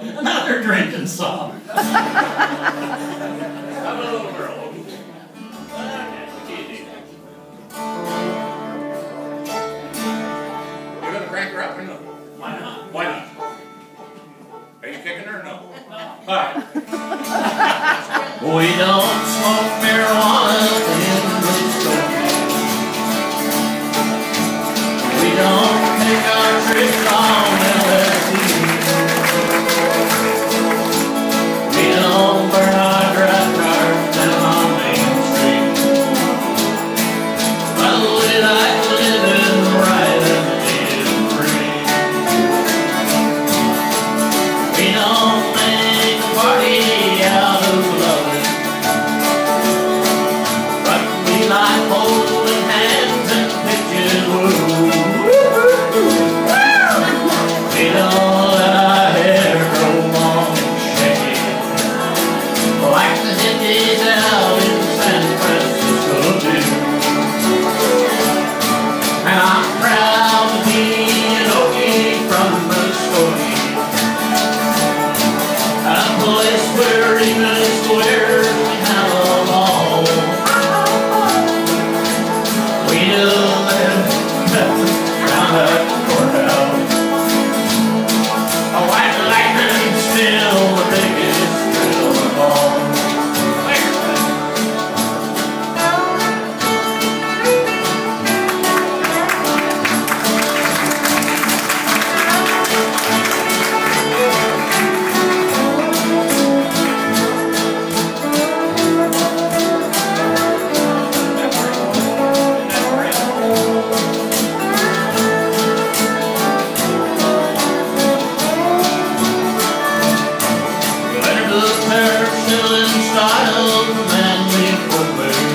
Another drinking song. I'm a little girl. Okay, easy. We're gonna crank her up or no? Why not? Why not? Are you kicking her or no? No. Alright. We don't smoke marijuana in Muskogee. We don't take our trips on LSD. We don't burn our dry cars down on Main Street. But we like living right and being free. We don't make a party out of loving, but we like holding hands and pictures. We don't let our hair grow long and shaggy, like the hippies out in San Francisco do. And I'm proud to be an Okie from Muskogee, a place where even squares can have a ball. We do live round the courthouse. A white lightning's still the biggest thrill of all. Still in style, manly footwear.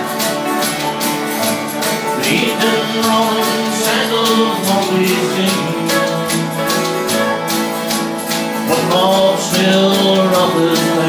Beat and rolling sandals won't be seen. Football still rough as